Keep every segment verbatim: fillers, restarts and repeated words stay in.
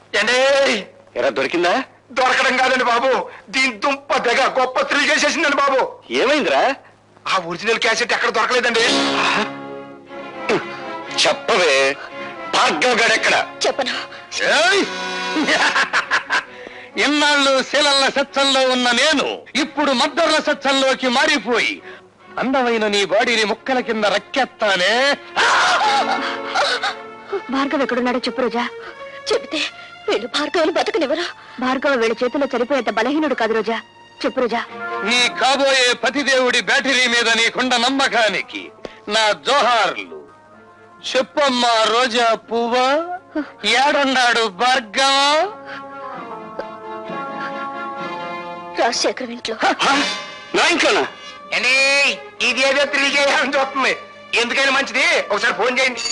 ఎరా దొరికిందా? దొరకడం కాదండి బాబు, దీని దుంప తెగ గొప్ప థ్రిల్ చేసేసిందండి బాబు. ఏమైందిరా? ఆ ఒరిజినల్ క్యాసెట్ ఎక్కడ దొరకలేదండి. చెప్పవే, భార్గవ్ గడెక్కడ? చెప్పను. ఇన్నాళ్ళు శీలల్ల సత్సంలో ఉన్న నేను ఇప్పుడు మద్దర్ల సత్సంలోకి మారిపోయి అందమైన నీ బాడీని ముక్కల కింద రక్కెత్తానే. భార్గవ్ ఎక్కడున్నాడో చెప్పు రోజా. చెబితే వీళ్ళు భార్గవులు బతకనివ్వరు. భార్గవ వీళ్ళ చేతిలో చనిపోయేంత బలహీనుడు కాదు రోజా. చెప్పు రోజా. నీ కాబోయే పతిదేవుడి బ్యాటరీ మీద నీకుండ నమ్మకానికి నా జోహార్లు. చెప్పమ్మా రోజా పువ్వా, ఏడున్నాడు భార్గవ? రాజశేఖరం ఇంట్లో. నా ఇంట్లోనా? అండి ఇది ఏదో థ్రిల్ చేయాలని చూస్తుంది. ఎందుకైనా మంచిది ఒకసారి ఫోన్ చేయండి.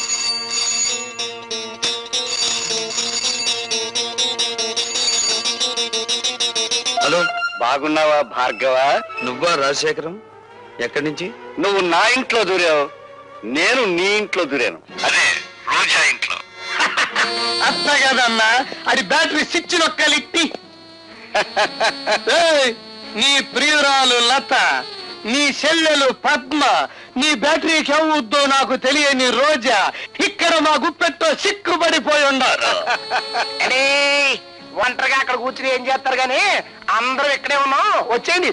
హలో, బాగున్నావా భార్గవ? నువ్వా రాజశేఖరం? ఎక్కడి నుంచి? నువ్వు నా ఇంట్లో దూరావు, నేను నీ ఇంట్లో దూరాను. అదే రోజా ఇంట్లో. అత్త కదన్నా, అది బ్యాటరీ స్విచ్ నొక్కలిట్టి. నీ ప్రియురాలు లత, నీ చెల్లెలు పద్మ, నీ బ్యాటరీకి ఎవద్దో నాకు తెలియని రోజా ఇక్కడ మా గుప్పెట్టో సిక్కుపడిపోయి ఉన్నారు. ఒంటరిగా అక్కడ కూర్చుని ఏం చేస్తారు గాని అందరూ ఇక్కడే ఉన్నాం, వచ్చేయండి.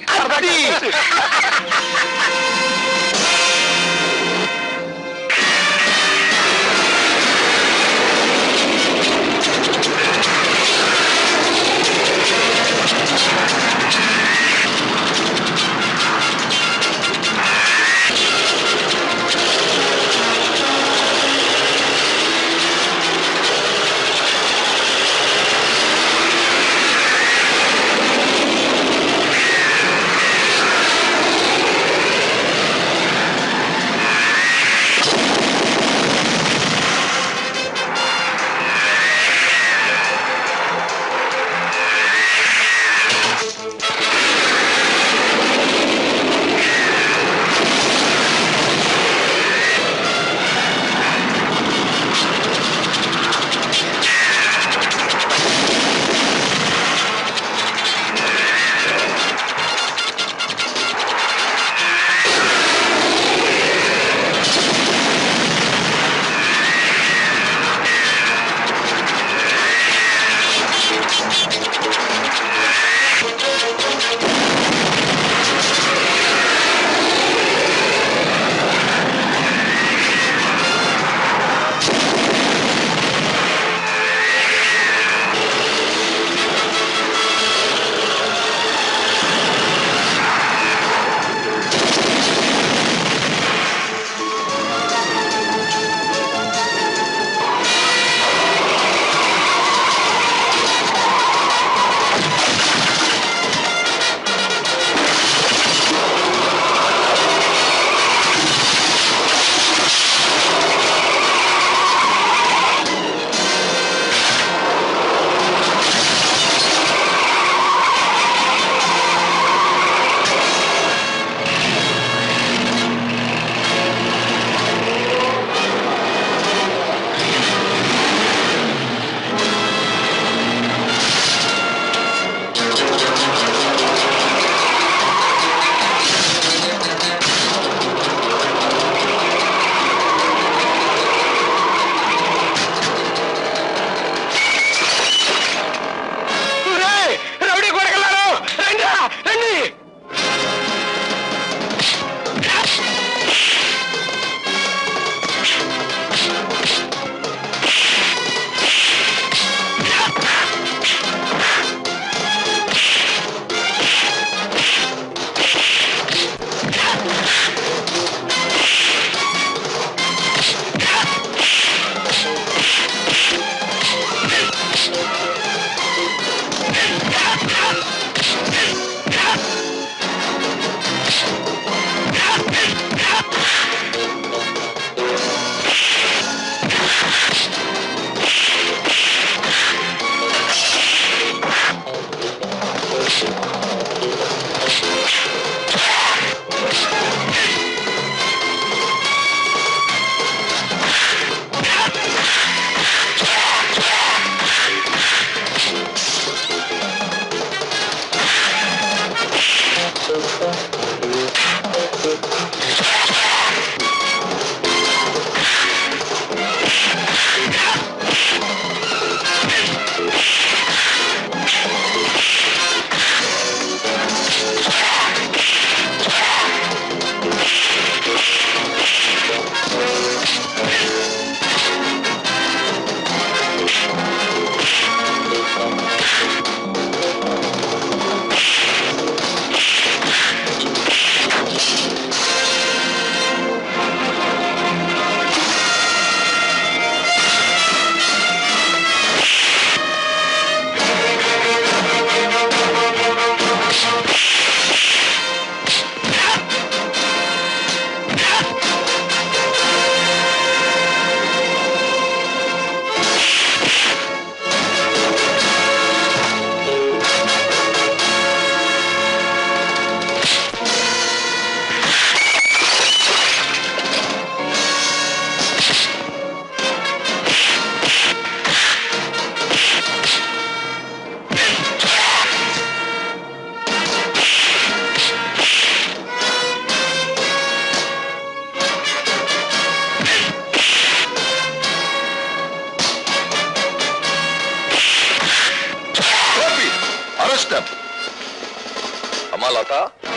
మాస్టర్ అమ్మా లత,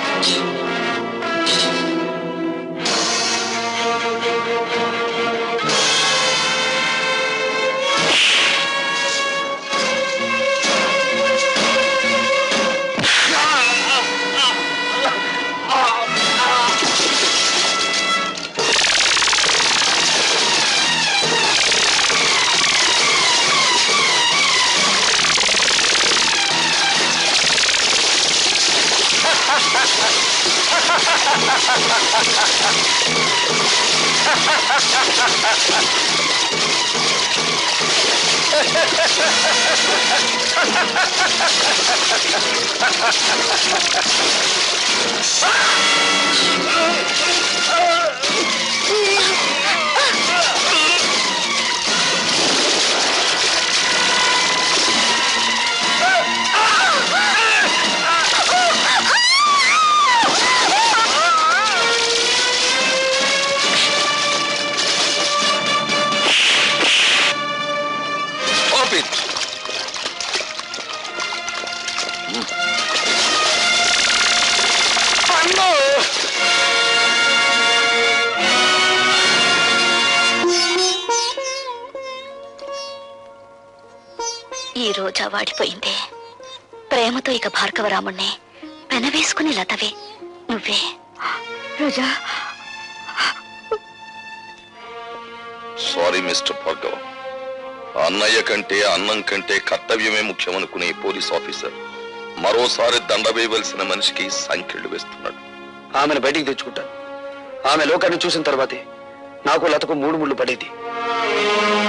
ఈ రోజా వాడిపోయిందే. ప్రేమతో ఇక భార్గవరాముణ్ణి పెనవేసుకుని లతవే నువ్వే. Roja, sorry mister Bhargava. అన్నయ్య కంటే అన్నం కంటే కర్తవ్యమే ముఖ్యమనుకునే పోలీస్ ఆఫీసర్ మరోసారి దండ వేయవలసిన మనిషికి సంఖ్యలు వేస్తున్నాడు. ఆమెను బయటికి తెచ్చుకుంటాను. ఆమె లోకాన్ని చూసిన తర్వాతే నాకు లతకు మూడు ముళ్ళు పడేది.